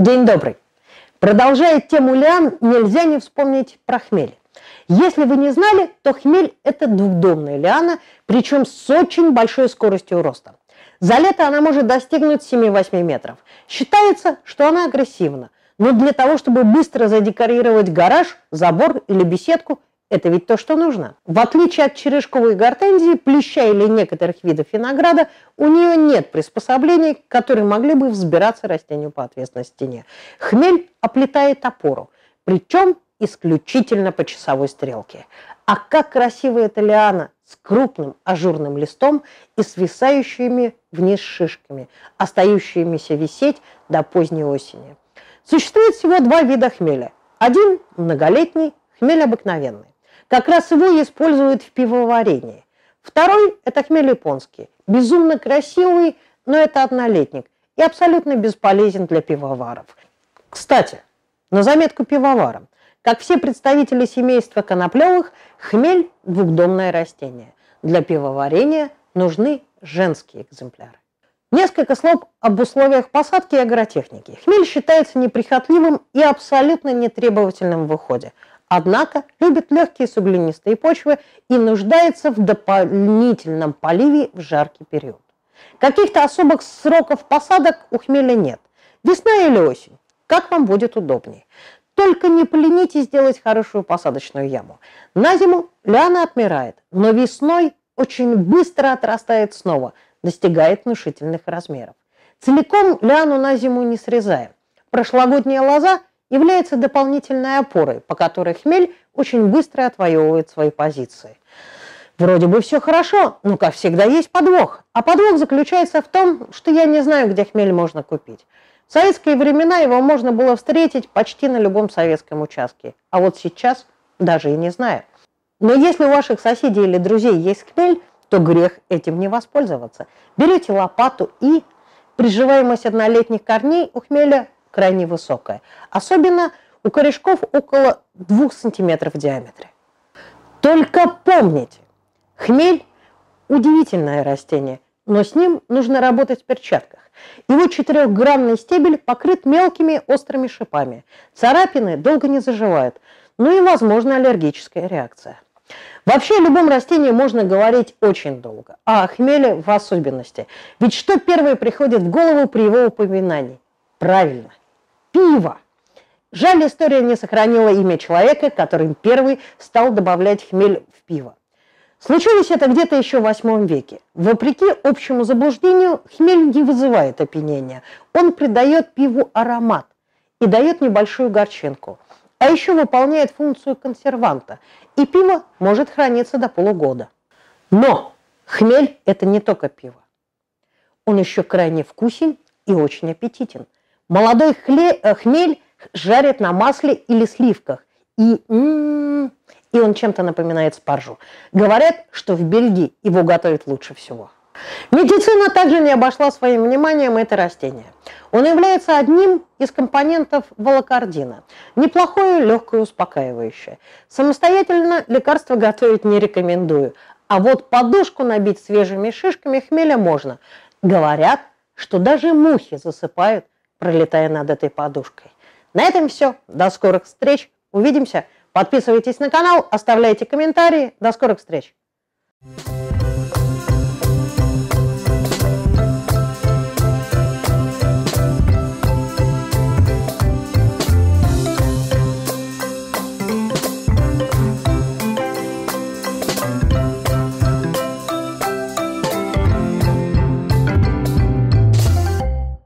День добрый. Продолжая тему лиан, нельзя не вспомнить про хмель. Если вы не знали, то хмель – это двухдомная лиана, причем с очень большой скоростью роста. За лето она может достигнуть 7-8 метров. Считается, что она агрессивна, но для того, чтобы быстро задекорировать гараж, забор или беседку, это ведь то, что нужно. В отличие от черешковой гортензии, плюща или некоторых видов винограда, у нее нет приспособлений, которые могли бы взбираться растению по отвесной стене. Хмель оплетает опору, причем исключительно по часовой стрелке. А как красива эта лиана с крупным ажурным листом и свисающими вниз шишками, остающимися висеть до поздней осени. Существует всего два вида хмеля. Один – многолетний, хмель обыкновенный. Как раз его используют в пивоварении. Второй – это хмель японский. Безумно красивый, но это однолетник и абсолютно бесполезен для пивоваров. Кстати, на заметку пивоварам. Как все представители семейства коноплевых, хмель – двухдомное растение. Для пивоварения нужны женские экземпляры. Несколько слов об условиях посадки и агротехники. Хмель считается неприхотливым и абсолютно нетребовательным в уходе. Однако любит легкие суглинистые почвы и нуждается в дополнительном поливе в жаркий период. Каких-то особых сроков посадок у хмеля нет. Весна или осень, как вам будет удобнее. Только не поленитесь сделать хорошую посадочную яму. На зиму лиана отмирает, но весной очень быстро отрастает снова, достигает внушительных размеров. Целиком лиану на зиму не срезаем. Прошлогодняя лоза является дополнительной опорой, по которой хмель очень быстро отвоевывает свои позиции. Вроде бы все хорошо, но, как всегда, есть подвох. А подвох заключается в том, что я не знаю, где хмель можно купить. В советские времена его можно было встретить почти на любом советском участке. А вот сейчас даже и не знаю. Но если у ваших соседей или друзей есть хмель, то грех этим не воспользоваться. Берете лопату и приживаемость однолетних корней у хмеля крайне высокая. Особенно у корешков около 2 сантиметров в диаметре. Только помните, хмель – удивительное растение, но с ним нужно работать в перчатках. Его 4-гранный стебель покрыт мелкими острыми шипами. Царапины долго не заживают, ну и возможна аллергическая реакция. Вообще о любом растении можно говорить очень долго, а о хмеле в особенности. Ведь что первое приходит в голову при его упоминании? Правильно, пиво. Жаль, история не сохранила имя человека, который первый стал добавлять хмель в пиво. Случилось это где-то еще в VIII веке. Вопреки общему заблуждению, хмель не вызывает опьянения. Он придает пиву аромат и дает небольшую горчинку. А еще выполняет функцию консерванта, и пиво может храниться до полугода. Но хмель – это не только пиво. Он еще крайне вкусен и очень аппетитен. Молодой хмель жарят на масле или сливках, и он чем-то напоминает спаржу. Говорят, что в Бельгии его готовят лучше всего. Медицина также не обошла своим вниманием это растение. Он является одним из компонентов волокордина. Неплохое, легкое, успокаивающее. Самостоятельно лекарство готовить не рекомендую. А вот подушку набить свежими шишками хмеля можно. Говорят, что даже мухи засыпают, пролетая над этой подушкой. На этом все. До скорых встреч. Увидимся. Подписывайтесь на канал, оставляйте комментарии. До скорых встреч.